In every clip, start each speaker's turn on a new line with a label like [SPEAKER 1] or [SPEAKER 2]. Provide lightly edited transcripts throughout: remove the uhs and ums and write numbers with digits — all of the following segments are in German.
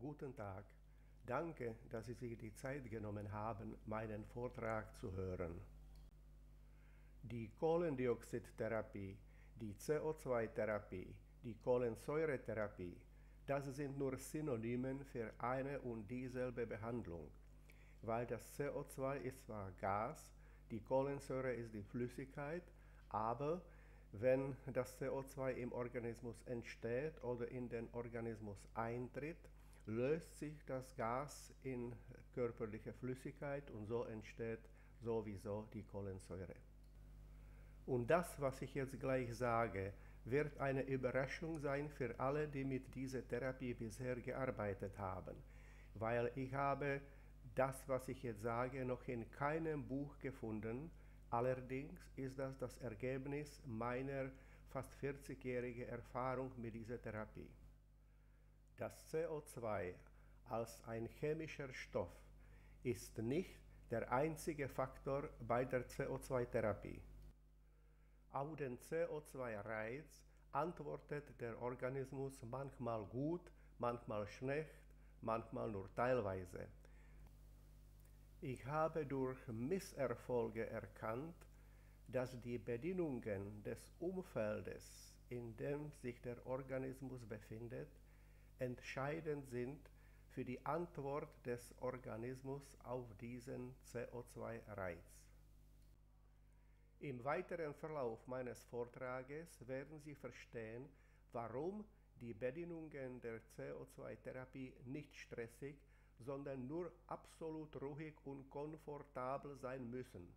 [SPEAKER 1] guten Tag. Danke, dass Sie sich die Zeit genommen haben, meinen Vortrag zu hören. Die Kohlendioxidtherapie, die CO2-Therapie, die Kohlensäuretherapie, das sind nur Synonymen für eine und dieselbe Behandlung, weil das CO2 ist zwar Gas, die Kohlensäure ist die Flüssigkeit, aber wenn das CO2 im Organismus entsteht oder in den Organismus eintritt, löst sich das Gas in körperliche Flüssigkeit und so entsteht sowieso die Kohlensäure. Und das, was ich jetzt gleich sage, wird eine Überraschung sein für alle, die mit dieser Therapie bisher gearbeitet haben, weil ich habe das, was ich jetzt sage, noch in keinem Buch gefunden. Allerdings ist das das Ergebnis meiner fast 40-jährigen Erfahrung mit dieser Therapie. Das CO2 als ein chemischer Stoff ist nicht der einzige Faktor bei der CO2-Therapie. Auf den CO2-Reiz antwortet der Organismus manchmal gut, manchmal schlecht, manchmal nur teilweise. Ich habe durch Misserfolge erkannt, dass die Bedingungen des Umfeldes, in dem sich der Organismus befindet, entscheidend sind für die Antwort des Organismus auf diesen CO2-Reiz. Im weiteren Verlauf meines Vortrages werden Sie verstehen, warum die Bedingungen der CO2-Therapie nicht stressig, sondern nur absolut ruhig und komfortabel sein müssen.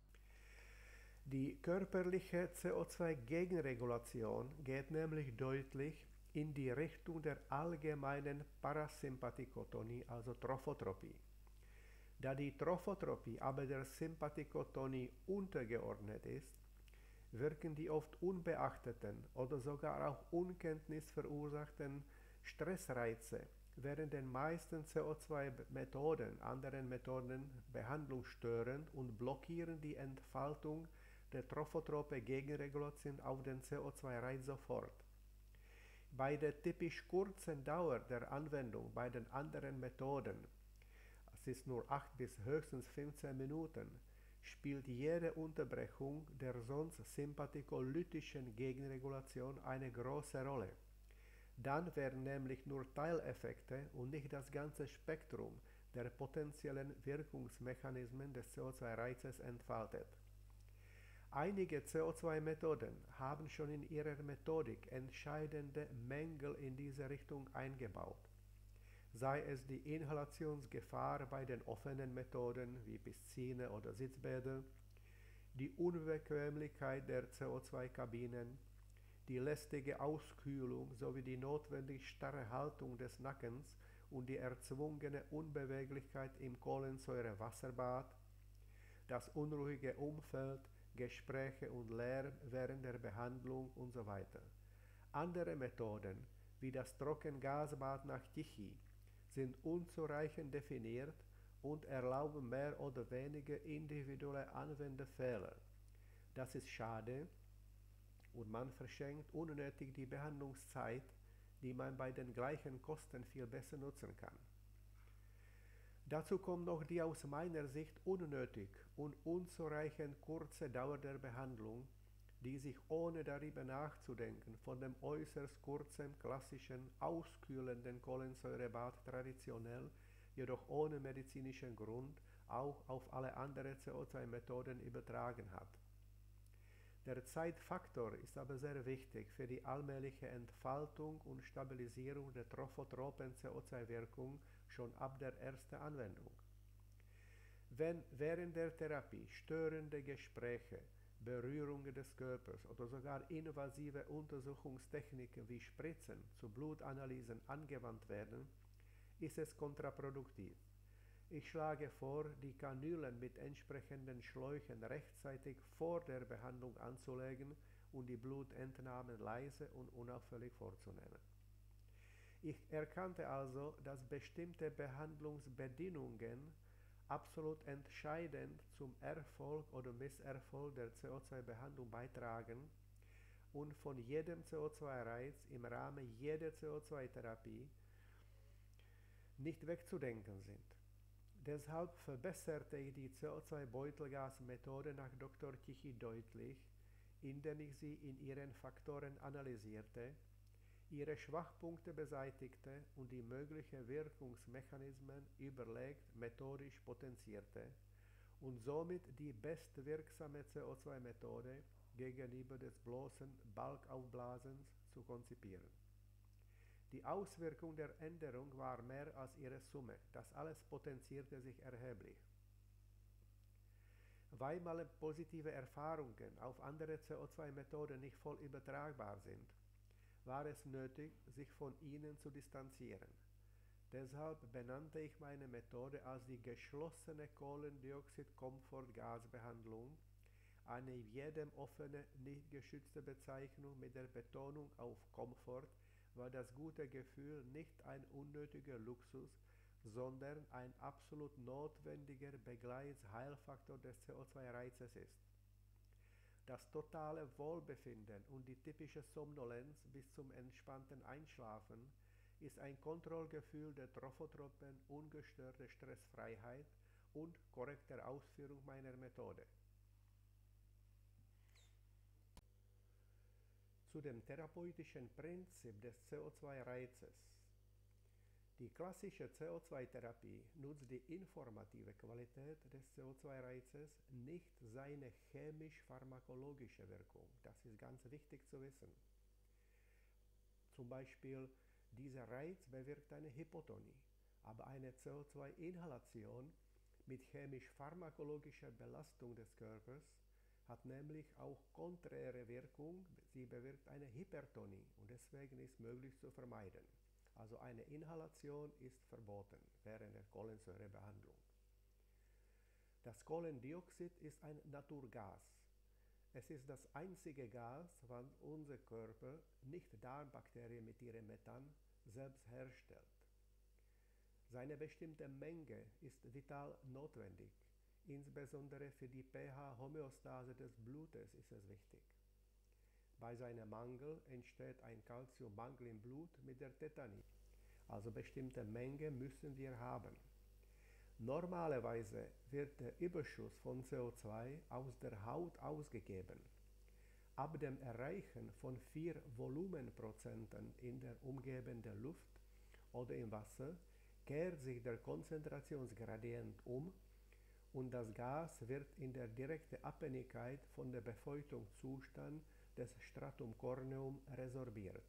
[SPEAKER 1] Die körperliche CO2-Gegenregulation geht nämlich deutlich in die Richtung der allgemeinen Parasympathikotonie, also Trophotropie. Da die Trophotropie aber der Sympathikotonie untergeordnet ist, wirken die oft unbeachteten oder sogar auch Unkenntnis verursachten Stressreize während den meisten CO2-Methoden, anderen Methoden behandlungsstörend und blockieren die Entfaltung der trophotrope Gegenregulation auf den CO2-Reiz sofort. Bei der typisch kurzen Dauer der Anwendung bei den anderen Methoden, es ist nur 8 bis höchstens 15 Minuten, spielt jede Unterbrechung der sonst sympathikolytischen Gegenregulation eine große Rolle. Dann werden nämlich nur Teileffekte und nicht das ganze Spektrum der potenziellen Wirkungsmechanismen des CO2-Reizes entfaltet. Einige CO2-Methoden haben schon in ihrer Methodik entscheidende Mängel in diese Richtung eingebaut. Sei es die Inhalationsgefahr bei den offenen Methoden wie Piscine oder Sitzbäder, die Unbequemlichkeit der CO2-Kabinen, die lästige Auskühlung sowie die notwendig starre Haltung des Nackens und die erzwungene Unbeweglichkeit im Kohlensäurewasserbad, das unruhige Umfeld, Gespräche und Lärm während der Behandlung usw. Andere Methoden, wie das Trockengasbad nach Tichy, sind unzureichend definiert und erlauben mehr oder weniger individuelle Anwendefehler. Das ist schade und man verschenkt unnötig die Behandlungszeit, die man bei den gleichen Kosten viel besser nutzen kann. Dazu kommt noch die aus meiner Sicht unnötig und unzureichend kurze Dauer der Behandlung, die sich ohne darüber nachzudenken von dem äußerst kurzen klassischen auskühlenden Kohlensäurebad traditionell, jedoch ohne medizinischen Grund, auch auf alle anderen CO2-Methoden übertragen hat. Der Zeitfaktor ist aber sehr wichtig für die allmähliche Entfaltung und Stabilisierung der trophotropen CO2-Wirkung schon ab der ersten Anwendung. Wenn während der Therapie störende Gespräche, Berührungen des Körpers oder sogar invasive Untersuchungstechniken wie Spritzen zu Blutanalysen angewandt werden, ist es kontraproduktiv. Ich schlage vor, die Kanülen mit entsprechenden Schläuchen rechtzeitig vor der Behandlung anzulegen und die Blutentnahmen leise und unauffällig vorzunehmen. Ich erkannte also, dass bestimmte Behandlungsbedingungen absolut entscheidend zum Erfolg oder Misserfolg der CO2-Behandlung beitragen und von jedem CO2-Reiz im Rahmen jeder CO2-Therapie nicht wegzudenken sind. Deshalb verbesserte ich die CO2-Beutelgas-Methode nach Dr. Tichy deutlich, indem ich sie in ihren Faktoren analysierte, ihre Schwachpunkte beseitigte und die möglichen Wirkungsmechanismen überlegt methodisch potenzierte und somit die bestwirksame CO2-Methode gegenüber des bloßen Balkaufblasens zu konzipieren. Die Auswirkung der Änderung war mehr als ihre Summe. Das alles potenzierte sich erheblich. Weil meine positive Erfahrungen auf andere CO2-Methoden nicht voll übertragbar sind, war es nötig, sich von ihnen zu distanzieren. Deshalb benannte ich meine Methode als die geschlossene Kohlendioxid-Komfort-Gasbehandlung, eine jedem offene, nicht geschützte Bezeichnung mit der Betonung auf Komfort, war das gute Gefühl nicht ein unnötiger Luxus, sondern ein absolut notwendiger Begleitsheilfaktor des CO2-Reizes ist. Das totale Wohlbefinden und die typische Somnolenz bis zum entspannten Einschlafen ist ein Kontrollgefühl der trophotropen, ungestörte Stressfreiheit und korrekter Ausführung meiner Methode. Zu dem therapeutischen Prinzip des CO2-Reizes. Die klassische CO2-Therapie nutzt die informative Qualität des CO2-Reizes, nicht seine chemisch-pharmakologische Wirkung. Das ist ganz wichtig zu wissen. Zum Beispiel, dieser Reiz bewirkt eine Hypotonie, aber eine CO2-Inhalation mit chemisch-pharmakologischer Belastung des Körpers hat nämlich auch konträre Wirkung, sie bewirkt eine Hypertonie und deswegen ist möglich zu vermeiden. Also eine Inhalation ist verboten während der Kohlensäurebehandlung. Das Kohlendioxid ist ein Naturgas. Es ist das einzige Gas, was unser Körper, nicht Darmbakterien mit ihrem Methan, selbst herstellt. Seine bestimmte Menge ist vital notwendig. Insbesondere für die pH-Homöostase des Blutes ist es wichtig. Bei seinem Mangel entsteht ein Calciummangel im Blut mit der Tetanie. Also bestimmte Menge müssen wir haben. Normalerweise wird der Überschuss von CO2 aus der Haut ausgegeben. Ab dem Erreichen von 4 Volumenprozenten in der umgebenden Luft oder im Wasser kehrt sich der Konzentrationsgradient um und das Gas wird in der direkten Abhängigkeit von der Befeuchtungszustand des Stratum corneum resorbiert.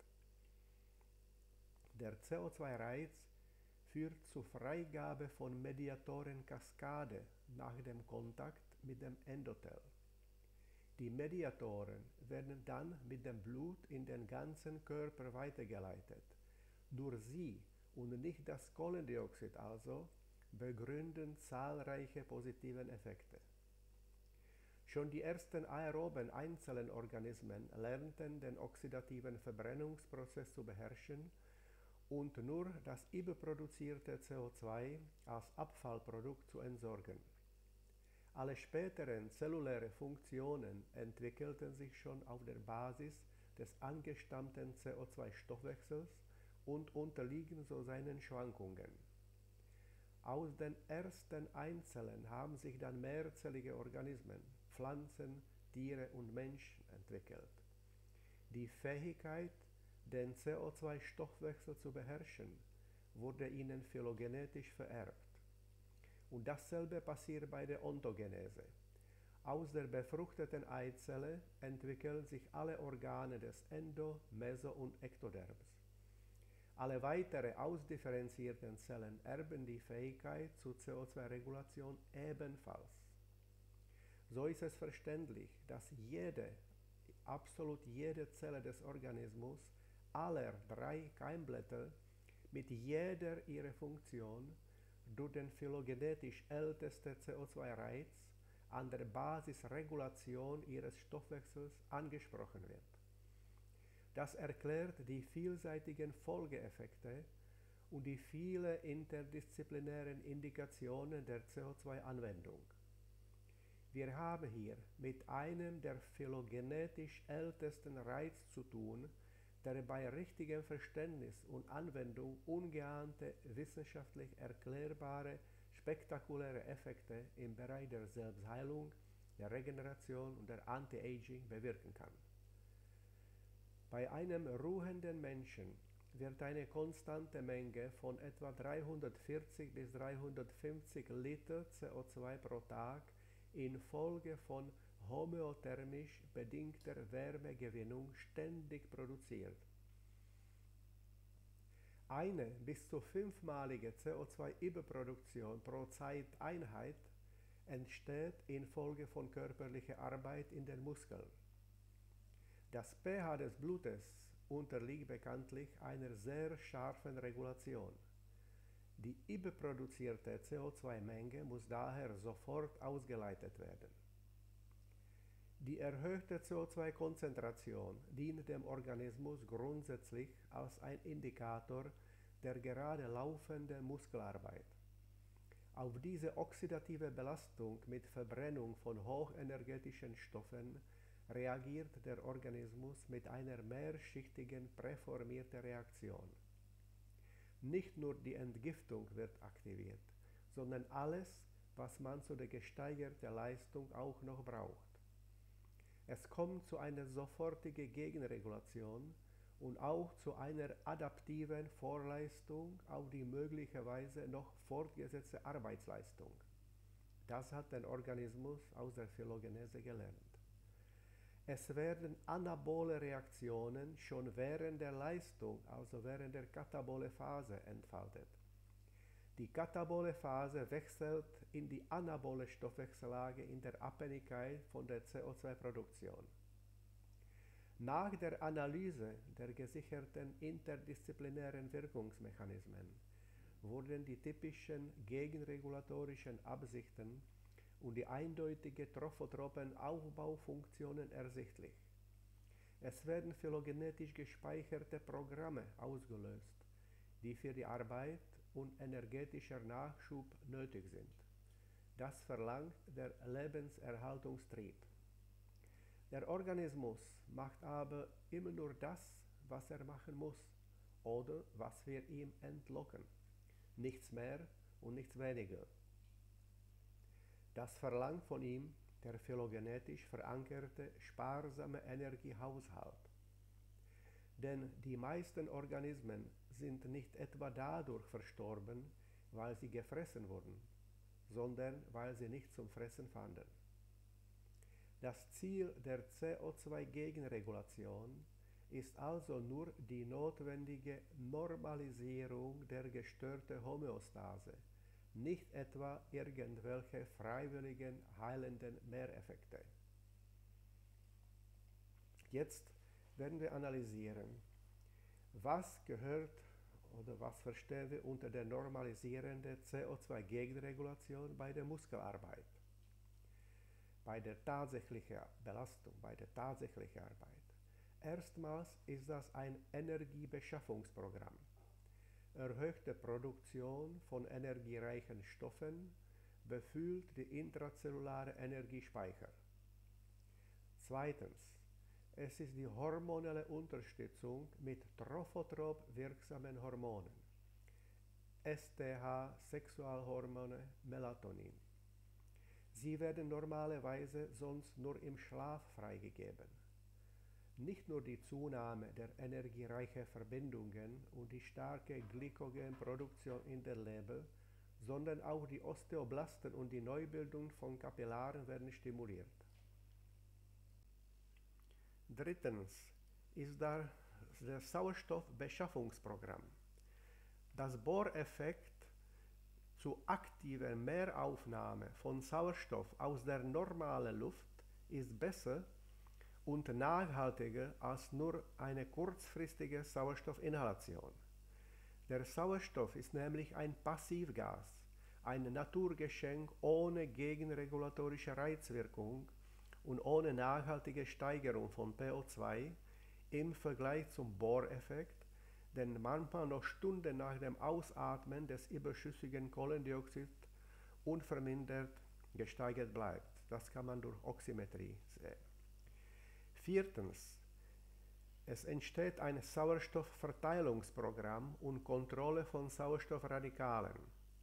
[SPEAKER 1] Der CO2-Reiz führt zur Freigabe von Mediatorenkaskade nach dem Kontakt mit dem Endothel. Die Mediatoren werden dann mit dem Blut in den ganzen Körper weitergeleitet. Durch sie und nicht das Kohlendioxid also begründen zahlreiche positive Effekte. Schon die ersten aeroben Einzelorganismen lernten den oxidativen Verbrennungsprozess zu beherrschen und nur das überproduzierte CO2 als Abfallprodukt zu entsorgen. Alle späteren zellulären Funktionen entwickelten sich schon auf der Basis des angestammten CO2-Stoffwechsels und unterliegen so seinen Schwankungen. Aus den ersten Einzelnen haben sich dann mehrzellige Organismen, Pflanzen, Tiere und Menschen entwickelt. Die Fähigkeit, den CO2-Stoffwechsel zu beherrschen, wurde ihnen phylogenetisch vererbt. Und dasselbe passiert bei der Ontogenese. Aus der befruchteten Eizelle entwickeln sich alle Organe des Endo-, Meso- und Ektoderms. Alle weitere ausdifferenzierten Zellen erben die Fähigkeit zur CO2-Regulation ebenfalls. So ist es verständlich, dass absolut jede Zelle des Organismus aller 3 Keimblätter mit jeder ihrer Funktion durch den phylogenetisch ältesten CO2-Reiz an der Basisregulation ihres Stoffwechsels angesprochen wird. Das erklärt die vielseitigen Folgeeffekte und die vielen interdisziplinären Indikationen der CO2-Anwendung. Wir haben hier mit einem der phylogenetisch ältesten Reiz zu tun, der bei richtigem Verständnis und Anwendung ungeahnte wissenschaftlich erklärbare, spektakuläre Effekte im Bereich der Selbstheilung, der Regeneration und der Anti-Aging bewirken kann. Bei einem ruhenden Menschen wird eine konstante Menge von etwa 340 bis 350 Liter CO2 pro Tag infolge von homöothermisch bedingter Wärmegewinnung ständig produziert. Eine bis zu 5-malige CO2-Überproduktion pro Zeiteinheit entsteht infolge von körperlicher Arbeit in den Muskeln. Das pH des Blutes unterliegt bekanntlich einer sehr scharfen Regulation. Die überproduzierte CO2-Menge muss daher sofort ausgeleitet werden. Die erhöhte CO2-Konzentration dient dem Organismus grundsätzlich als ein Indikator der gerade laufenden Muskelarbeit. Auf diese oxidative Belastung mit Verbrennung von hochenergetischen Stoffen reagiert der Organismus mit einer mehrschichtigen präformierten Reaktion. Nicht nur die Entgiftung wird aktiviert, sondern alles, was man zu der gesteigerten Leistung auch noch braucht. Es kommt zu einer sofortigen Gegenregulation und auch zu einer adaptiven Vorleistung auf die möglicherweise noch fortgesetzte Arbeitsleistung. Das hat der Organismus aus der Phylogenese gelernt. Es werden anabole Reaktionen schon während der Leistung, also während der katabole Phase, entfaltet. Die katabole Phase wechselt in die anabole Stoffwechsellage in der Abhängigkeit von der CO2-Produktion. Nach der Analyse der gesicherten interdisziplinären Wirkungsmechanismen wurden die typischen gegenregulatorischen Absichten und die eindeutige trophotropen Aufbaufunktionen ersichtlich. Es werden phylogenetisch gespeicherte Programme ausgelöst, die für die Arbeit und energetischer Nachschub nötig sind. Das verlangt der Lebenserhaltungstrieb. Der Organismus macht aber immer nur das, was er machen muss oder was wir ihm entlocken. Nichts mehr und nichts weniger. Das verlangt von ihm der phylogenetisch verankerte sparsame Energiehaushalt. Denn die meisten Organismen sind nicht etwa dadurch verstorben, weil sie gefressen wurden, sondern weil sie nicht zum Fressen fanden. Das Ziel der CO2-Gegenregulation ist also nur die notwendige Normalisierung der gestörten Homöostase, nicht etwa irgendwelche freiwilligen heilenden Mehreffekte. Jetzt werden wir analysieren, was gehört oder was verstehen wir unter der normalisierenden CO2-Gegenregulation bei der Muskelarbeit, bei der tatsächlichen Belastung, bei der tatsächlichen Arbeit. Erstmals ist das ein Energiebeschaffungsprogramm. Erhöhte Produktion von energiereichen Stoffen befüllt die intrazellulare Energiespeicher. Zweitens, es ist die hormonelle Unterstützung mit trophotrop wirksamen Hormonen, STH, Sexualhormone, Melatonin. Sie werden normalerweise sonst nur im Schlaf freigegeben. Nicht nur die Zunahme der energiereichen Verbindungen und die starke Glykogenproduktion in der Leber, sondern auch die Osteoblasten und die Neubildung von Kapillaren werden stimuliert. Drittens ist da das Sauerstoffbeschaffungsprogramm. Das Bohreffekt zur aktiven Mehraufnahme von Sauerstoff aus der normalen Luft ist besser und nachhaltiger als nur eine kurzfristige Sauerstoffinhalation. Der Sauerstoff ist nämlich ein Passivgas, ein Naturgeschenk ohne gegenregulatorische Reizwirkung und ohne nachhaltige Steigerung von PO2 im Vergleich zum Bohreffekt, der manchmal noch Stunden nach dem Ausatmen des überschüssigen Kohlendioxids unvermindert gesteigert bleibt. Das kann man durch Oximetrie sehen. Viertens, Es entsteht ein Sauerstoffverteilungsprogramm und Kontrolle von Sauerstoffradikalen.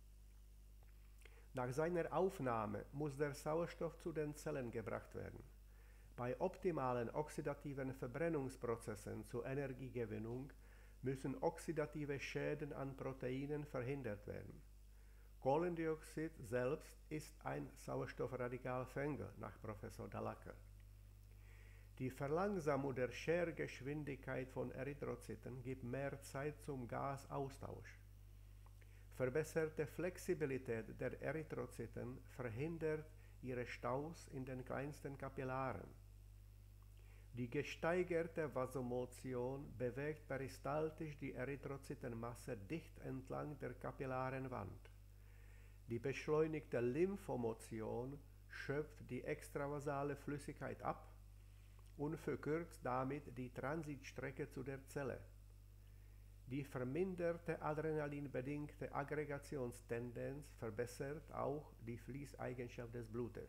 [SPEAKER 1] Nach seiner Aufnahme muss der Sauerstoff zu den Zellen gebracht werden. Bei optimalen oxidativen Verbrennungsprozessen zur Energiegewinnung müssen oxidative Schäden an Proteinen verhindert werden. Kohlendioxid selbst ist ein Sauerstoffradikalfänger nach Professor Dallacker. Die Verlangsamung der Schergeschwindigkeit von Erythrozyten gibt mehr Zeit zum Gasaustausch. Verbesserte Flexibilität der Erythrozyten verhindert ihre Staus in den kleinsten Kapillaren. Die gesteigerte Vasomotion bewegt peristaltisch die Erythrozytenmasse dicht entlang der kapillaren Wand. Die beschleunigte Lymphomotion schöpft die extravasale Flüssigkeit ab und verkürzt damit die Transitstrecke zu der Zelle. Die verminderte adrenalinbedingte Aggregationstendenz verbessert auch die Fließeigenschaft des Blutes.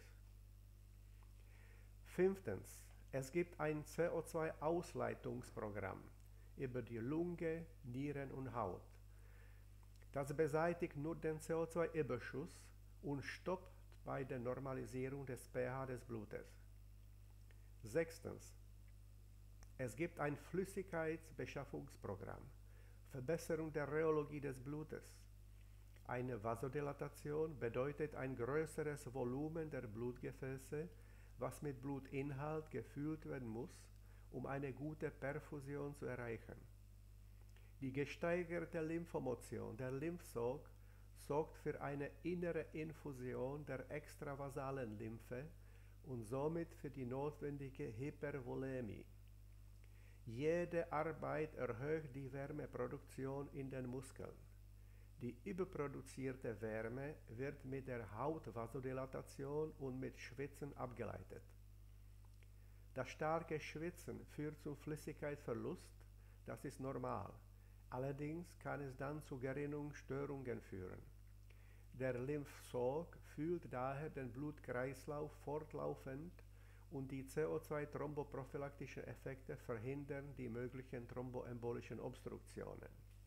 [SPEAKER 1] 5. Es gibt ein CO2-Ausleitungsprogramm über die Lunge, Nieren und Haut. Das beseitigt nur den CO2-Überschuss und stoppt bei der Normalisierung des pH des Blutes. 6. Es gibt ein Flüssigkeitsbeschaffungsprogramm, Verbesserung der Rheologie des Blutes. Eine Vasodilatation bedeutet ein größeres Volumen der Blutgefäße, was mit Blutinhalt gefüllt werden muss, um eine gute Perfusion zu erreichen. Die gesteigerte Lymphomotion, der Lymphsog, sorgt für eine innere Infusion der extravasalen Lymphe und somit für die notwendige Hypervolämie. Jede Arbeit erhöht die Wärmeproduktion in den Muskeln. Die überproduzierte Wärme wird mit der Hautvasodilatation und mit Schwitzen abgeleitet. Das starke Schwitzen führt zum Flüssigkeitsverlust, das ist normal. Allerdings kann es dann zu Gerinnungsstörungen führen. Der Lymphsog fühlt daher den Blutkreislauf fortlaufend und die CO2-thromboprophylaktischen Effekte verhindern die möglichen thromboembolischen Obstruktionen.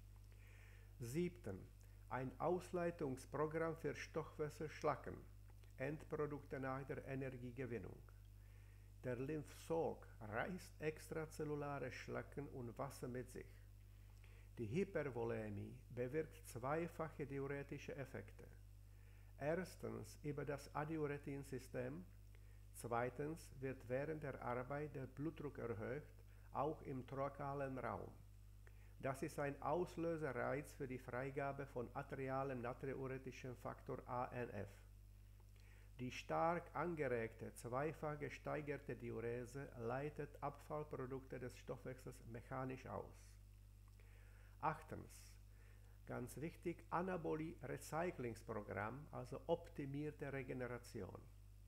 [SPEAKER 1] 7. Ein Ausleitungsprogramm für Stoffwechselschlacken, Endprodukte nach der Energiegewinnung. Der Lymphsog reißt extrazellulare Schlacken und Wasser mit sich. Die Hypervolämie bewirkt zweifache diuretische Effekte. Erstens über das Adiuretinsystem, zweitens wird während der Arbeit der Blutdruck erhöht, auch im thorakalen Raum. Das ist ein Auslösereiz für die Freigabe von arterialem natriuretischem Faktor ANF. Die stark angeregte, zweifach gesteigerte Diurese leitet Abfallprodukte des Stoffwechsels mechanisch aus. 8. Ganz wichtig, Anabolie-Recyclingsprogramm, also optimierte Regeneration.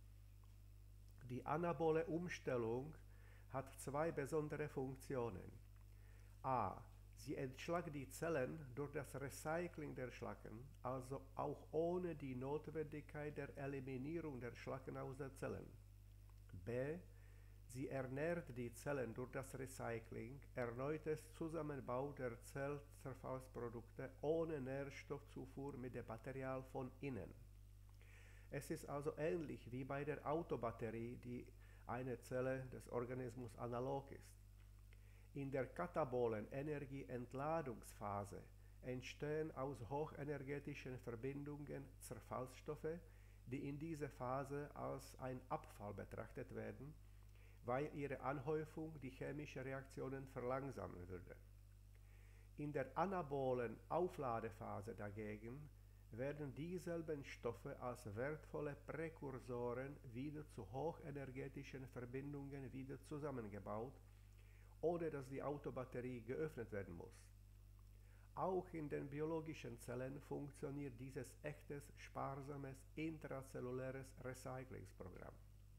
[SPEAKER 1] Die anabole Umstellung hat zwei besondere Funktionen. A. Sie entschlackt die Zellen durch das Recycling der Schlacken, also auch ohne die Notwendigkeit der Eliminierung der Schlacken aus den Zellen. B. Sie ernährt die Zellen durch das Recycling, erneutes Zusammenbau der Zellzerfallsprodukte ohne Nährstoffzufuhr mit dem Material von innen. Es ist also ähnlich wie bei der Autobatterie, die eine Zelle des Organismus analog ist. In der katabolen Energieentladungsphase entstehen aus hochenergetischen Verbindungen Zerfallsstoffe, die in dieser Phase als ein Abfall betrachtet werden, weil ihre Anhäufung die chemischen Reaktionen verlangsamen würde. In der anabolen Aufladephase dagegen werden dieselben Stoffe als wertvolle Präkursoren wieder zu hochenergetischen Verbindungen wieder zusammengebaut, ohne dass die Autobatterie geöffnet werden muss. Auch in den biologischen Zellen funktioniert dieses echtes, sparsames, intrazelluläres Recyclingsprogramm.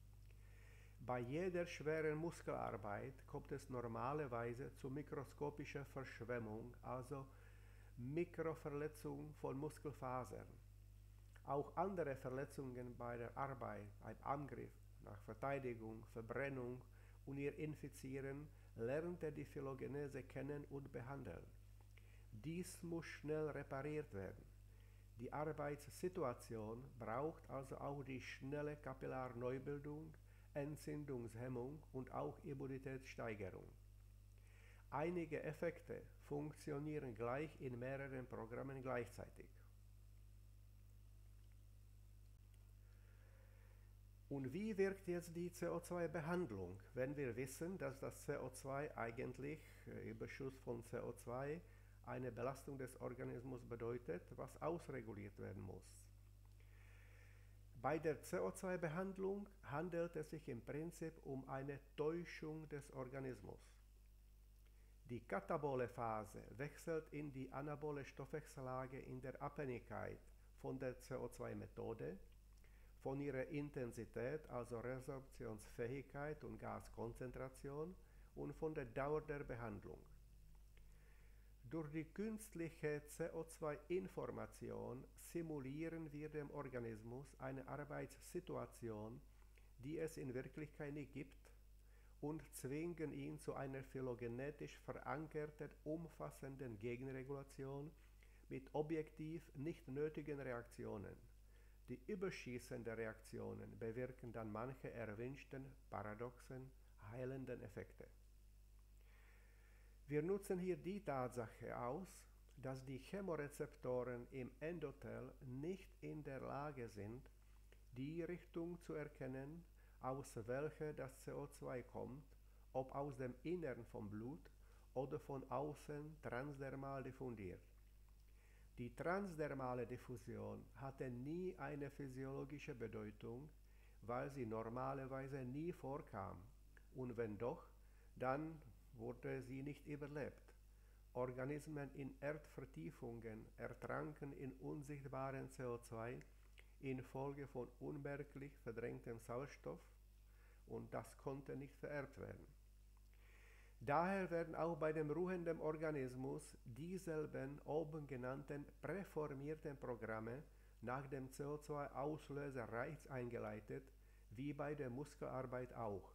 [SPEAKER 1] Bei jeder schweren Muskelarbeit kommt es normalerweise zu mikroskopischer Verschwemmung, also Mikroverletzung von Muskelfasern. Auch andere Verletzungen bei der Arbeit, beim Angriff, nach Verteidigung, Verbrennung und ihr Infizieren lernt er die Phylogenese kennen und behandeln. Dies muss schnell repariert werden. Die Arbeitssituation braucht also auch die schnelle Kapillarneubildung, Entzündungshemmung und auch Immunitätssteigerung. Einige Effekte funktionieren gleich in mehreren Programmen gleichzeitig. Und wie wirkt jetzt die CO2-Behandlung, wenn wir wissen, dass das CO2 eigentlich, Überschuss von CO2, eine Belastung des Organismus bedeutet, was ausreguliert werden muss? Bei der CO2-Behandlung handelt es sich im Prinzip um eine Täuschung des Organismus. Die katabole Phase wechselt in die anabole Stoffwechsellage in der Abhängigkeit von der CO2-Methode, von ihrer Intensität, also Resorptionsfähigkeit und Gaskonzentration, und von der Dauer der Behandlung. Durch die künstliche CO2-Information simulieren wir dem Organismus eine Arbeitssituation, die es in Wirklichkeit nicht gibt, und zwingen ihn zu einer phylogenetisch verankerten, umfassenden Gegenregulation mit objektiv nicht nötigen Reaktionen. Die überschießenden Reaktionen bewirken dann manche erwünschten, paradoxen, heilenden Effekte. Wir nutzen hier die Tatsache aus, dass die Chemorezeptoren im Endothel nicht in der Lage sind, die Richtung zu erkennen, aus welcher das CO2 kommt, ob aus dem Innern vom Blut oder von außen transdermal diffundiert. Die transdermale Diffusion hatte nie eine physiologische Bedeutung, weil sie normalerweise nie vorkam, und wenn doch, dann wurde sie nicht überlebt. Organismen in Erdvertiefungen ertranken in unsichtbaren CO2 infolge von unmerklich verdrängtem Sauerstoff, und das konnte nicht vererbt werden. Daher werden auch bei dem ruhenden Organismus dieselben oben genannten präformierten Programme nach dem CO2-Auslöser-Reiz eingeleitet, wie bei der Muskelarbeit auch.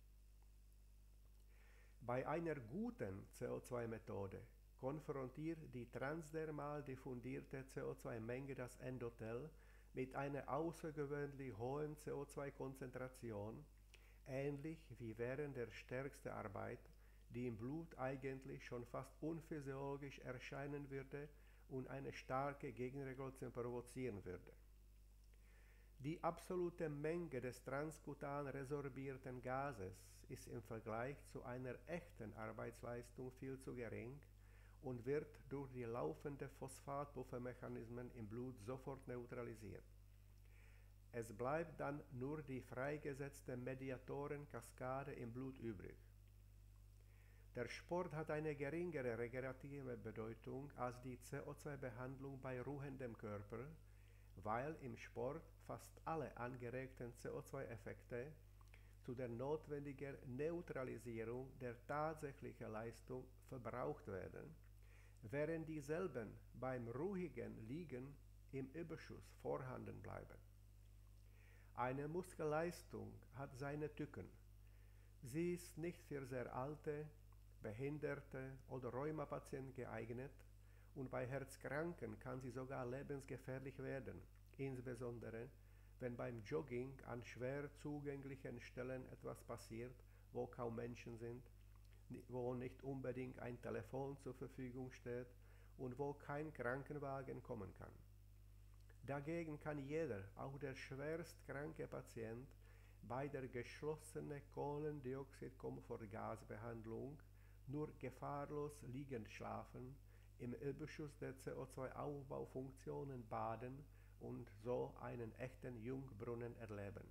[SPEAKER 1] Bei einer guten CO2-Methode konfrontiert die transdermal diffundierte CO2-Menge das Endothel mit einer außergewöhnlich hohen CO2-Konzentration, ähnlich wie während der stärksten Arbeit, die im Blut eigentlich schon fast unphysiologisch erscheinen würde und eine starke Gegenregulation provozieren würde. Die absolute Menge des transkutan resorbierten Gases ist im Vergleich zu einer echten Arbeitsleistung viel zu gering und wird durch die laufenden Phosphatpuffermechanismen im Blut sofort neutralisiert. Es bleibt dann nur die freigesetzte Mediatorenkaskade im Blut übrig. Der Sport hat eine geringere regenerative Bedeutung als die CO2-Behandlung bei ruhendem Körper, weil im Sport fast alle angeregten CO2-Effekte zu der notwendigen Neutralisierung der tatsächlichen Leistung verbraucht werden, während dieselben beim ruhigen Liegen im Überschuss vorhanden bleiben. Eine Muskelleistung hat seine Tücken. Sie ist nicht für sehr alte, Behinderte oder Rheumapatienten geeignet, und bei Herzkranken kann sie sogar lebensgefährlich werden, insbesondere wenn beim Jogging an schwer zugänglichen Stellen etwas passiert, wo kaum Menschen sind, wo nicht unbedingt ein Telefon zur Verfügung steht und wo kein Krankenwagen kommen kann. Dagegen kann jeder, auch der schwerst kranke Patient, bei der geschlossenen Kohlendioxid-Komfortgasbehandlung nur gefahrlos liegend schlafen, im Überschuss der CO2-Aufbaufunktionen baden und so einen echten Jungbrunnen erleben.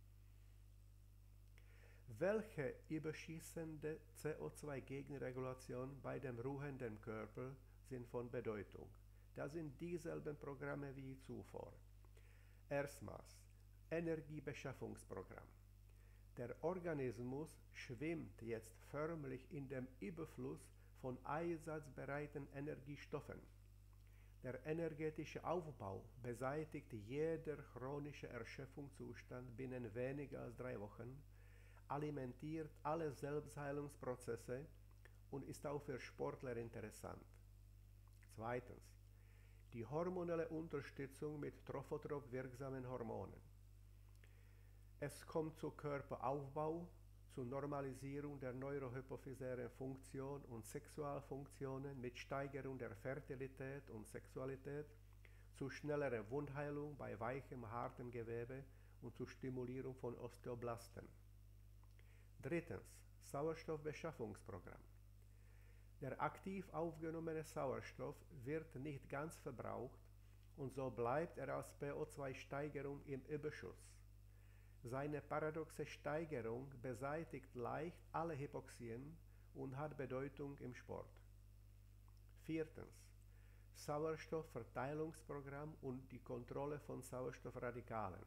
[SPEAKER 1] Welche überschießende CO2-Gegenregulation bei dem ruhenden Körper sind von Bedeutung? Das sind dieselben Programme wie zuvor. Erstmals Energiebeschaffungsprogramm. Der Organismus schwimmt jetzt förmlich in dem Überfluss von einsatzbereiten Energiestoffen. Der energetische Aufbau beseitigt jeder chronische Erschöpfungszustand binnen weniger als 3 Wochen, alimentiert alle Selbstheilungsprozesse und ist auch für Sportler interessant. Zweitens, die hormonelle Unterstützung mit trophotrop wirksamen Hormonen. Es kommt zu Körperaufbau, zur Normalisierung der neurohypophysären Funktion und Sexualfunktionen mit Steigerung der Fertilität und Sexualität, zu schnellerer Wundheilung bei weichem, hartem Gewebe und zur Stimulierung von Osteoblasten. Drittens, Sauerstoffbeschaffungsprogramm. Der aktiv aufgenommene Sauerstoff wird nicht ganz verbraucht und so bleibt er als PO2-Steigerung im Überschuss. Seine paradoxe Steigerung beseitigt leicht alle Hypoxien und hat Bedeutung im Sport. Viertens, Sauerstoffverteilungsprogramm und die Kontrolle von Sauerstoffradikalen.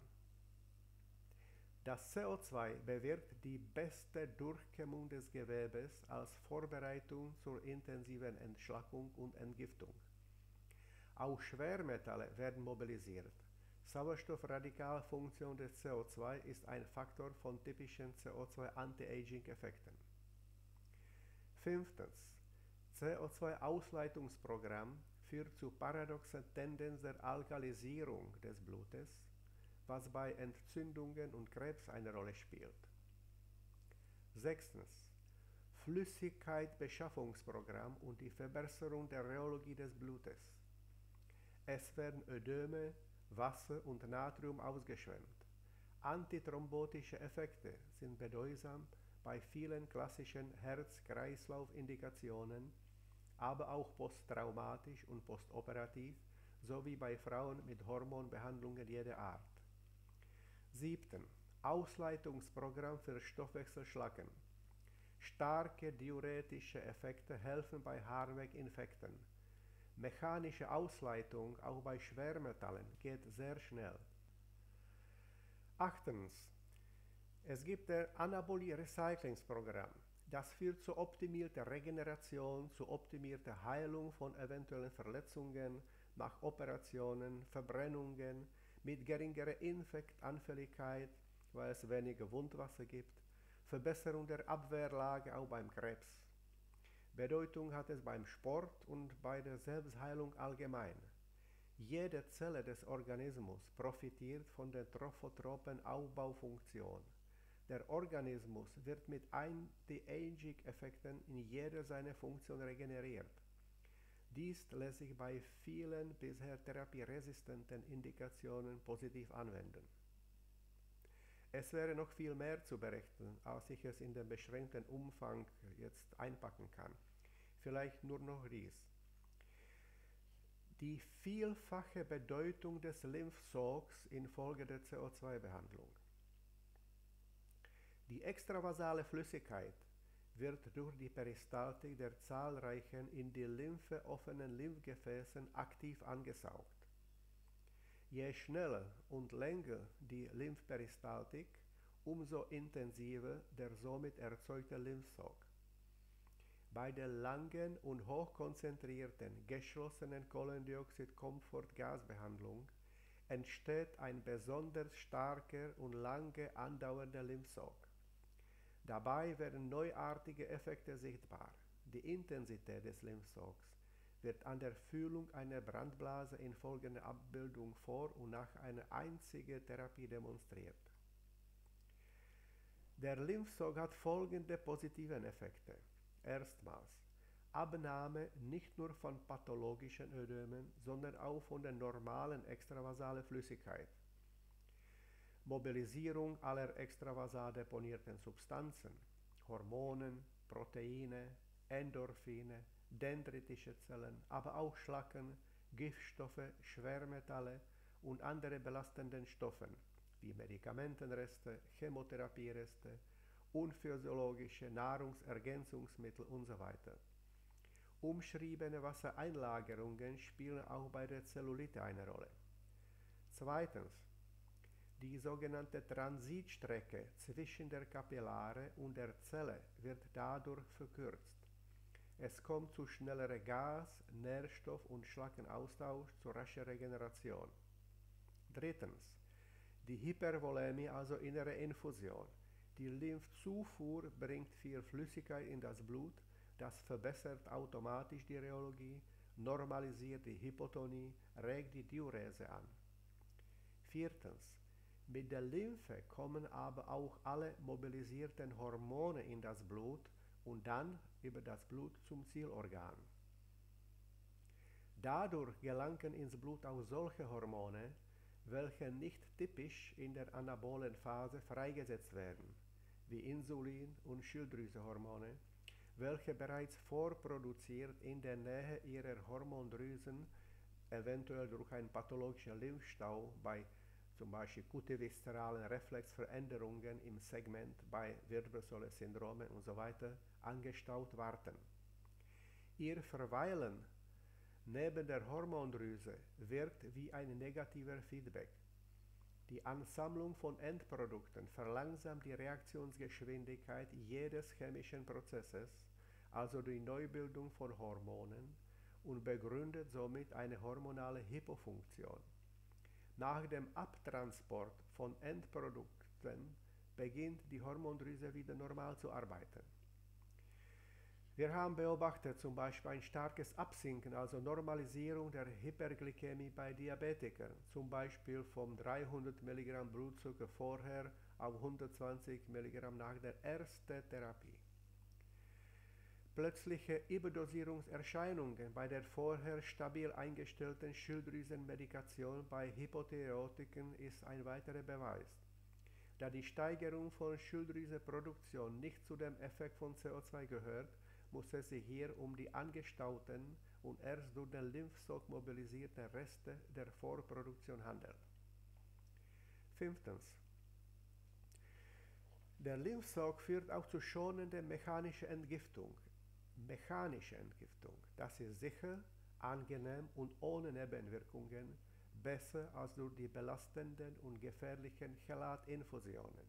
[SPEAKER 1] Das CO2 bewirkt die beste Durchkämmung des Gewebes als Vorbereitung zur intensiven Entschlackung und Entgiftung. Auch Schwermetalle werden mobilisiert. Sauerstoffradikalfunktion des CO2 ist ein Faktor von typischen CO2-Anti-Aging-Effekten. Fünftens, CO2-Ausleitungsprogramm führt zu paradoxer Tendenz der Alkalisierung des Blutes, was bei Entzündungen und Krebs eine Rolle spielt. Sechstens, Flüssigkeitbeschaffungsprogramm und die Verbesserung der Rheologie des Blutes. Es werden Ödeme, Wasser und Natrium ausgeschwemmt. Antithrombotische Effekte sind bedeutsam bei vielen klassischen Herz-Kreislauf-Indikationen, aber auch posttraumatisch und postoperativ, sowie bei Frauen mit Hormonbehandlungen jeder Art. 7. Ausleitungsprogramm für Stoffwechselschlacken. Starke diuretische Effekte helfen bei Harnweginfekten. Mechanische Ausleitung auch bei Schwermetallen geht sehr schnell. 8. Es gibt das Anabolie-Recyclingsprogramm. Das führt zu optimierter Regeneration, zu optimierter Heilung von eventuellen Verletzungen nach Operationen, Verbrennungen, mit geringerer Infektanfälligkeit, weil es weniger Wundwasser gibt, Verbesserung der Abwehrlage auch beim Krebs. Bedeutung hat es beim Sport und bei der Selbstheilung allgemein. Jede Zelle des Organismus profitiert von der trophotropen Aufbaufunktion. Der Organismus wird mit Anti-Aging-Effekten in jeder seiner Funktionen regeneriert. Dies lässt sich bei vielen bisher therapieresistenten Indikationen positiv anwenden. Es wäre noch viel mehr zu berichten, als ich es in dem beschränkten Umfang jetzt einpacken kann. Vielleicht nur noch dies. Die vielfache Bedeutung des Lymphsogs infolge der CO2-Behandlung. Die extravasale Flüssigkeit wird durch die Peristaltik der zahlreichen in die Lymphe offenen Lymphgefäßen aktiv angesaugt. Je schneller und länger die Lymphperistaltik, umso intensiver der somit erzeugte Lymphsog. Bei der langen und hochkonzentrierten geschlossenen Kohlendioxid-Komfort-Gasbehandlung entsteht ein besonders starker und lange andauernder Lymphsog. Dabei werden neuartige Effekte sichtbar. Die Intensität des Lymphsogs wird an der Fühlung einer Brandblase in folgender Abbildung vor und nach einer einzigen Therapie demonstriert. Der Lymphsog hat folgende positiven Effekte. Erstmals Abnahme nicht nur von pathologischen Ödemen, sondern auch von der normalen extravasalen Flüssigkeit. Mobilisierung aller extravasal deponierten Substanzen, Hormonen, Proteine, Endorphine, dendritische Zellen, aber auch Schlacken, Giftstoffe, Schwermetalle und andere belastenden Stoffen wie Medikamentenreste, Chemotherapiereste, unphysiologische Nahrungsergänzungsmittel usw. Umschriebene Wassereinlagerungen spielen auch bei der Zellulite eine Rolle. Zweitens, die sogenannte Transitstrecke zwischen der Kapillare und der Zelle wird dadurch verkürzt. Es kommt zu schnellerem Gas-, Nährstoff- und Schlackenaustausch, zu rascher Regeneration. Drittens, die Hypervolämie, also innere Infusion. Die Lymphzufuhr bringt viel Flüssigkeit in das Blut, das verbessert automatisch die Rheologie, normalisiert die Hypotonie, regt die Diurese an. Viertens. Mit der Lymphe kommen aber auch alle mobilisierten Hormone in das Blut und dann über das Blut zum Zielorgan. Dadurch gelangen ins Blut auch solche Hormone, welche nicht typisch in der anabolen Phase freigesetzt werden, wie Insulin- und Schilddrüsehormone, welche bereits vorproduziert in der Nähe ihrer Hormondrüsen, eventuell durch einen pathologischen Lymphstau bei zum Beispiel kutioviszeralen Reflexveränderungen im Segment bei Wirbelsäule-Syndromen und so weiter, angestaut warten. Ihr Verweilen neben der Hormondrüse wirkt wie ein negativer Feedback. Die Ansammlung von Endprodukten verlangsamt die Reaktionsgeschwindigkeit jedes chemischen Prozesses, also die Neubildung von Hormonen, und begründet somit eine hormonale Hypofunktion. Nach dem Abtransport von Endprodukten beginnt die Hormondrüse wieder normal zu arbeiten. Wir haben beobachtet zum Beispiel ein starkes Absinken, also Normalisierung der Hyperglykämie bei Diabetikern, zum Beispiel vom 300 mg Blutzucker vorher auf 120 mg nach der ersten Therapie. Plötzliche Überdosierungserscheinungen bei der vorher stabil eingestellten Schilddrüsenmedikation bei Hypothyreotiken ist ein weiterer Beweis. Da die Steigerung von Schilddrüsenproduktion nicht zu dem Effekt von CO2 gehört, muss es sich hier um die angestauten und erst durch den Lymphsog mobilisierten Reste der Vorproduktion handeln. Fünftens. Der Lymphsog führt auch zu schonender mechanischer Entgiftung. Mechanische Entgiftung, das ist sicher, angenehm und ohne Nebenwirkungen, besser als durch die belastenden und gefährlichen Chelatinfusionen.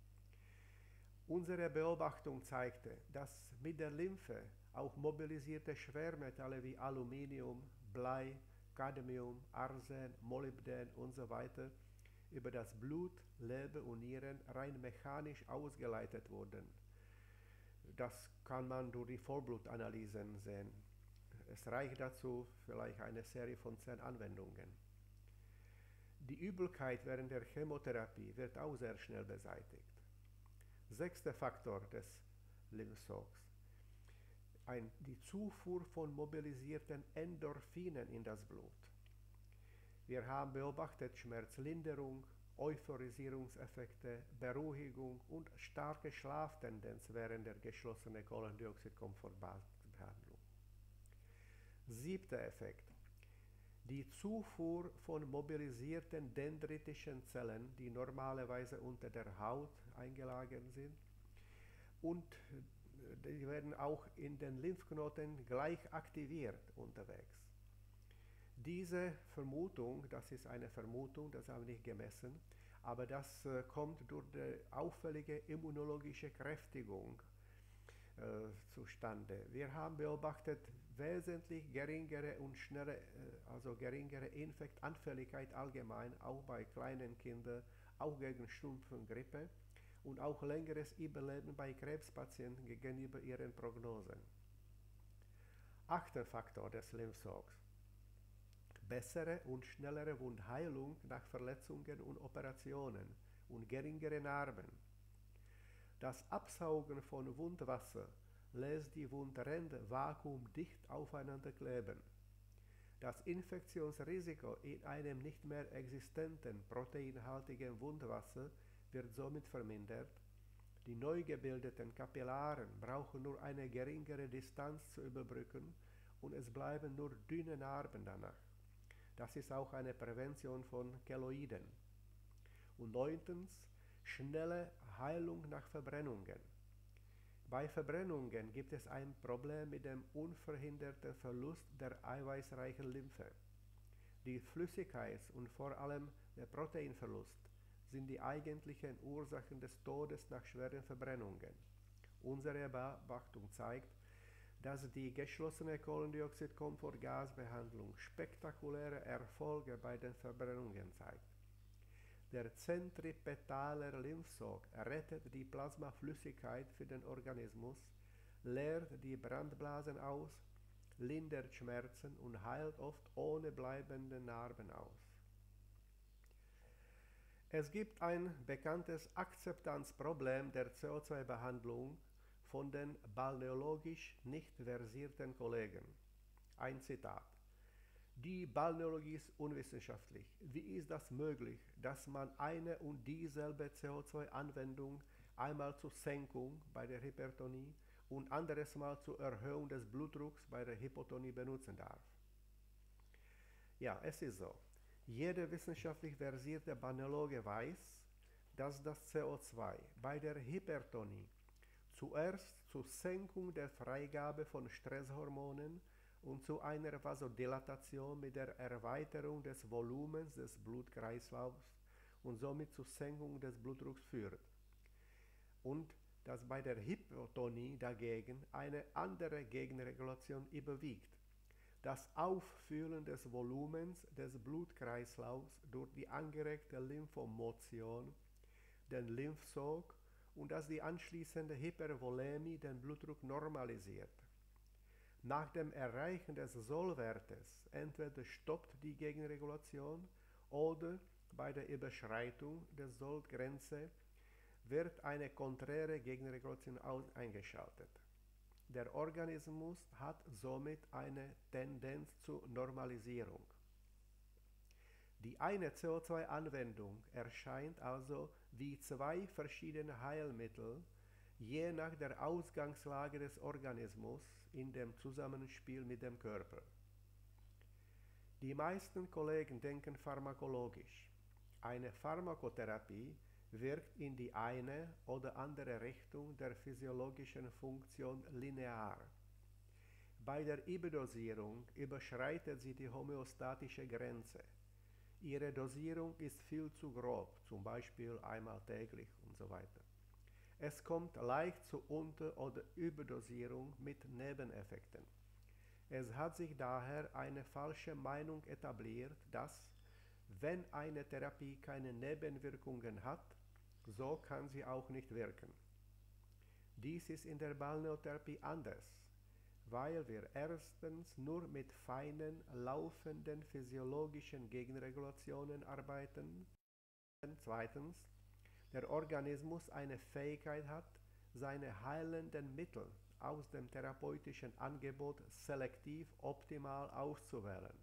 [SPEAKER 1] Unsere Beobachtung zeigte, dass mit der Lymphe auch mobilisierte Schwermetalle wie Aluminium, Blei, Cadmium, Arsen, Molybden usw. Über das Blut, Leber und Nieren rein mechanisch ausgeleitet wurden. Das kann man durch die Vollblutanalysen sehen. Es reicht dazu vielleicht eine Serie von 10 Anwendungen. Die Übelkeit während der Chemotherapie wird auch sehr schnell beseitigt. Sechster Faktor des Lymphsogs. Die Zufuhr von mobilisierten Endorphinen in das Blut. Wir haben beobachtet Schmerzlinderung, Euphorisierungseffekte, Beruhigung und starke Schlaftendenz während der geschlossenen Kohlendioxid-Komfortbehandlung. Siebter Effekt. Die Zufuhr von mobilisierten dendritischen Zellen, die normalerweise unter der Haut eingelagert sind, und die werden auch in den Lymphknoten gleich aktiviert unterwegs. Diese Vermutung, das ist eine Vermutung, das haben wir nicht gemessen, aber das kommt durch die auffällige immunologische Kräftigung zustande. Wir haben beobachtet wesentlich geringere und geringere Infektanfälligkeit allgemein, auch bei kleinen Kindern, auch gegen Schnupfen und Grippe und auch längeres Überleben bei Krebspatienten gegenüber ihren Prognosen. Achter Faktor des Lymphsogs. Bessere und schnellere Wundheilung nach Verletzungen und Operationen und geringere Narben. Das Absaugen von Wundwasser lässt die Wundränder vakuumdicht aufeinander kleben. Das Infektionsrisiko in einem nicht mehr existenten proteinhaltigen Wundwasser wird somit vermindert. Die neu gebildeten Kapillaren brauchen nur eine geringere Distanz zu überbrücken und es bleiben nur dünne Narben danach. Das ist auch eine Prävention von Keloiden. Und neuntens, schnelle Heilung nach Verbrennungen. Bei Verbrennungen gibt es ein Problem mit dem unverhinderten Verlust der eiweißreichen Lymphe. Die Flüssigkeits- und vor allem der Proteinverlust sind die eigentlichen Ursachen des Todes nach schweren Verbrennungen. Unsere Beobachtung zeigt, dass die geschlossene Kohlendioxid-Komfortgasbehandlung spektakuläre Erfolge bei den Verbrennungen zeigt. Der zentripetale Lymphsog rettet die Plasmaflüssigkeit für den Organismus, leert die Brandblasen aus, lindert Schmerzen und heilt oft ohne bleibende Narben aus. Es gibt ein bekanntes Akzeptanzproblem der CO2-Behandlung von den balneologisch nicht versierten Kollegen. Ein Zitat. Die Balneologie ist unwissenschaftlich. Wie ist das möglich, dass man eine und dieselbe CO2-Anwendung einmal zur Senkung bei der Hypertonie und anderes Mal zur Erhöhung des Blutdrucks bei der Hypotonie benutzen darf? Ja, es ist so. Jeder wissenschaftlich versierte Balneologe weiß, dass das CO2 bei der Hypertonie zuerst zur Senkung der Freigabe von Stresshormonen und zu einer Vasodilatation mit der Erweiterung des Volumens des Blutkreislaufs und somit zur Senkung des Blutdrucks führt. Und dass bei der Hypotonie dagegen eine andere Gegenregulation überwiegt. Das Auffüllen des Volumens des Blutkreislaufs durch die angeregte Lymphomotion, den Lymphsog und dass die anschließende Hypervolämie den Blutdruck normalisiert. Nach dem Erreichen des Sollwertes entweder stoppt die Gegenregulation oder bei der Überschreitung der Sollgrenze wird eine konträre Gegenregulation eingeschaltet. Der Organismus hat somit eine Tendenz zur Normalisierung. Die eine CO2-Anwendung erscheint also wie zwei verschiedene Heilmittel, je nach der Ausgangslage des Organismus in dem Zusammenspiel mit dem Körper. Die meisten Kollegen denken pharmakologisch. Eine Pharmakotherapie wirkt in die eine oder andere Richtung der physiologischen Funktion linear. Bei der Überdosierung überschreitet sie die homöostatische Grenze. Ihre Dosierung ist viel zu grob, zum Beispiel einmal täglich und so weiter. Es kommt leicht zu Unter- oder Überdosierung mit Nebeneffekten. Es hat sich daher eine falsche Meinung etabliert, dass, wenn eine Therapie keine Nebenwirkungen hat, so kann sie auch nicht wirken. Dies ist in der Balneotherapie anders, weil wir erstens nur mit feinen, laufenden physiologischen Gegenregulationen arbeiten, zweitens der Organismus eine Fähigkeit hat, seine heilenden Mittel aus dem therapeutischen Angebot selektiv optimal auszuwählen.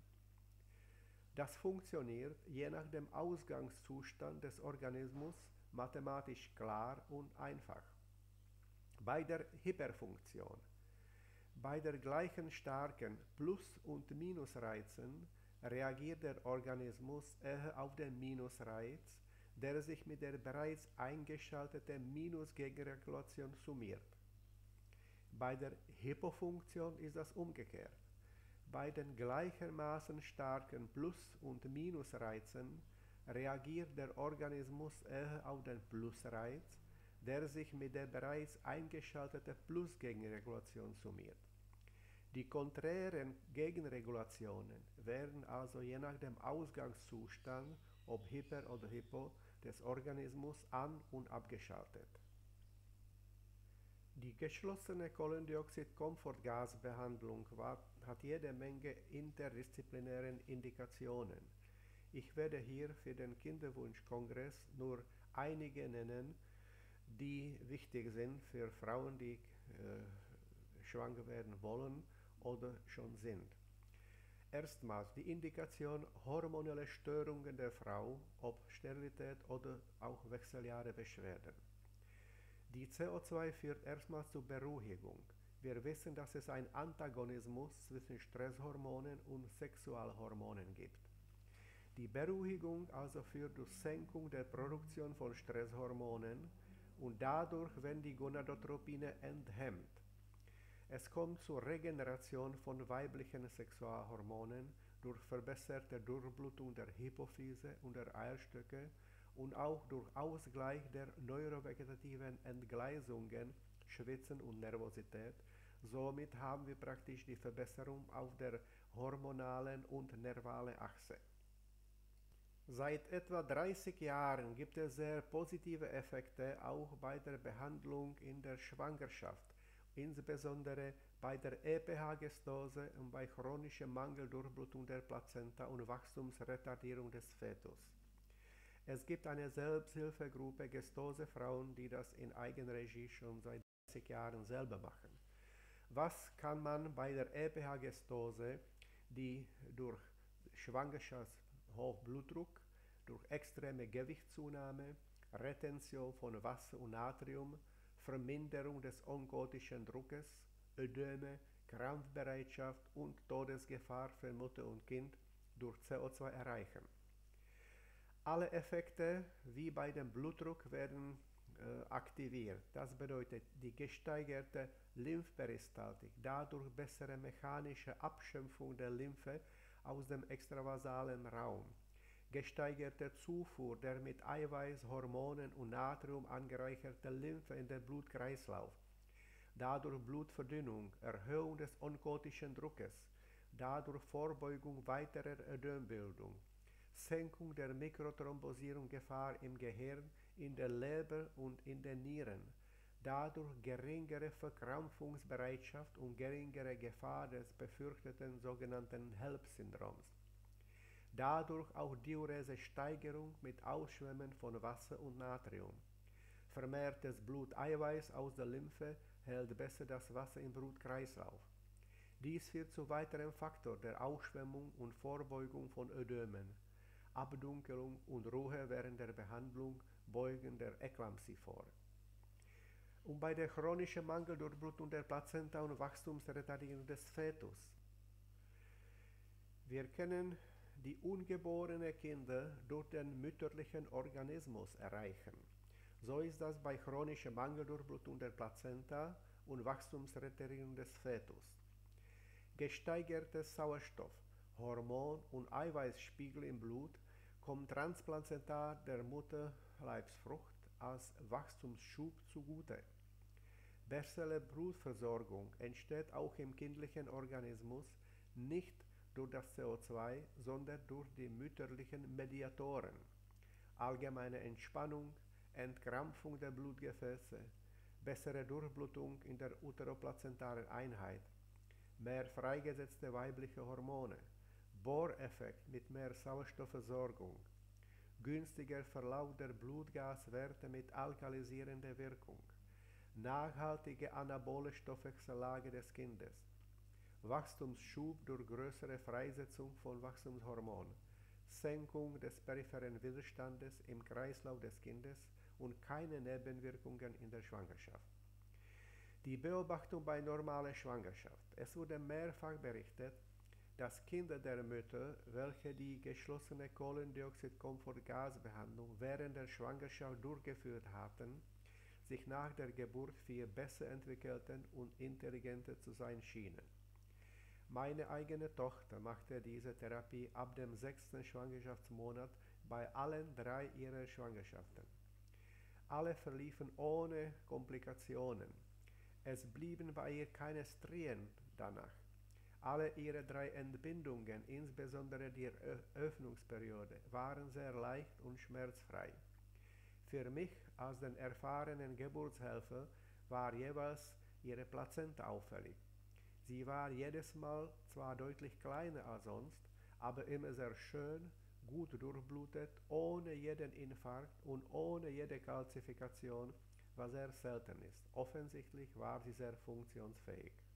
[SPEAKER 1] Das funktioniert je nach dem Ausgangszustand des Organismus mathematisch klar und einfach. Bei der Hyperfunktion, bei der gleichen starken Plus- und Minusreizen reagiert der Organismus eher auf den Minusreiz, der sich mit der bereits eingeschalteten Minusgegenregulation summiert. Bei der Hypofunktion ist das umgekehrt. Bei den gleichermaßen starken Plus- und Minusreizen reagiert der Organismus eher auf den Plusreiz, der sich mit der bereits eingeschalteten Plusgegenregulation summiert. Die konträren Gegenregulationen werden also je nach dem Ausgangszustand, ob Hyper oder Hypo, des Organismus an- und abgeschaltet. Die geschlossene Kohlendioxid-Komfortgasbehandlung hat jede Menge interdisziplinären Indikationen. Ich werde hier für den Kinderwunschkongress nur einige nennen, die wichtig sind für Frauen, die schwanger werden wollen oder schon sind. Erstmals die Indikation hormonelle Störungen der Frau, ob Sterilität oder auch wechseljahre Beschwerden. Die CO2 führt erstmals zur Beruhigung. Wir wissen, dass es einen Antagonismus zwischen Stresshormonen und Sexualhormonen gibt. Die Beruhigung also führt durch Senkung der Produktion von Stresshormonen und dadurch werden die Gonadotropine enthemmt. Es kommt zur Regeneration von weiblichen Sexualhormonen durch verbesserte Durchblutung der Hypophyse und der Eierstöcke und auch durch Ausgleich der neurovegetativen Entgleisungen, Schwitzen und Nervosität. Somit haben wir praktisch die Verbesserung auf der hormonalen und nervalen Achse. Seit etwa 30 Jahren gibt es sehr positive Effekte auch bei der Behandlung in der Schwangerschaft, insbesondere bei der EPH-Gestose und bei chronischer Mangeldurchblutung der Plazenta und Wachstumsretardierung des Fetus. Es gibt eine Selbsthilfegruppe Gestosefrauen, die das in Eigenregie schon seit 30 Jahren selber machen. Was kann man bei der EPH-Gestose, die durch Schwangerschaftshochdruck, durch extreme Gewichtszunahme, Retention von Wasser und Natrium, Verminderung des onkotischen Druckes, Ödeme, Krampfbereitschaft und Todesgefahr für Mutter und Kind durch CO2 erreichen? Alle Effekte wie bei dem Blutdruck werden aktiviert. Das bedeutet die gesteigerte Lymphperistaltik, dadurch bessere mechanische Abschöpfung der Lymphe aus dem extravasalen Raum, gesteigerte Zufuhr der mit Eiweiß, Hormonen und Natrium angereicherten Lymphe in den Blutkreislauf, dadurch Blutverdünnung, Erhöhung des onkotischen Druckes, dadurch Vorbeugung weiterer Ödembildung, Senkung der Mikrothrombosierungsgefahr im Gehirn, in der Leber und in den Nieren, dadurch geringere Verkrampfungsbereitschaft und geringere Gefahr des befürchteten sogenannten HELLP-Syndroms. Dadurch auch Diuresesteigerung mit Ausschwemmen von Wasser und Natrium. Vermehrtes Bluteiweiß aus der Lymphe hält besser das Wasser im Blutkreislauf. Dies führt zu weiteren Faktor der Ausschwemmung und Vorbeugung von Ödemen. Abdunkelung und Ruhe während der Behandlung beugen der Eklampsie vor. Und bei der chronischen Mangeldurchblutung der Plazenta und Wachstumsretardierung des Fetus. Wir können die ungeborenen Kinder durch den mütterlichen Organismus erreichen. So ist das bei chronischer Mangeldurchblutung der Plazenta und Wachstumsretardierung des Fetus. Gesteigertes Sauerstoff, Hormon- und Eiweißspiegel im Blut kommt transplazentar der Mutterleibsfrucht als Wachstumsschub zugute. Bessere Blutversorgung entsteht auch im kindlichen Organismus nicht durch das CO2, sondern durch die mütterlichen Mediatoren. Allgemeine Entspannung, Entkrampfung der Blutgefäße, bessere Durchblutung in der uteroplazentaren Einheit, mehr freigesetzte weibliche Hormone, Bohreffekt mit mehr Sauerstoffversorgung, günstiger Verlauf der Blutgaswerte mit alkalisierender Wirkung, nachhaltige anabole Stoffwechsellage des Kindes, Wachstumsschub durch größere Freisetzung von Wachstumshormonen, Senkung des peripheren Widerstandes im Kreislauf des Kindes und keine Nebenwirkungen in der Schwangerschaft. Die Beobachtung bei normaler Schwangerschaft. Es wurde mehrfach berichtet, dass Kinder der Mütter, welche die geschlossene Kohlendioxid-Komfortgasbehandlung während der Schwangerschaft durchgeführt hatten, sich nach der Geburt viel besser entwickelten und intelligenter zu sein schienen. Meine eigene Tochter machte diese Therapie ab dem 6. Schwangerschaftsmonat bei allen 3 ihrer Schwangerschaften. Alle verliefen ohne Komplikationen. Es blieben bei ihr keine Strien danach. Alle ihre 3 Entbindungen, insbesondere die Öffnungsperiode, waren sehr leicht und schmerzfrei. Für mich als den erfahrenen Geburtshelfer war jeweils ihre Plazenta auffällig. Sie war jedes Mal zwar deutlich kleiner als sonst, aber immer sehr schön, gut durchblutet, ohne jeden Infarkt und ohne jede Kalzifikation, was sehr selten ist. Offensichtlich war sie sehr funktionsfähig.